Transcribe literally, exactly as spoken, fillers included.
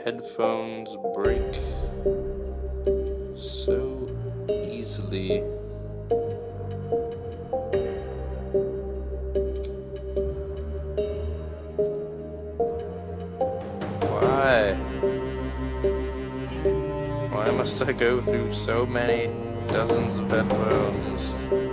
headphones break so easily. Why? Why must I go through so many dozens of headphones?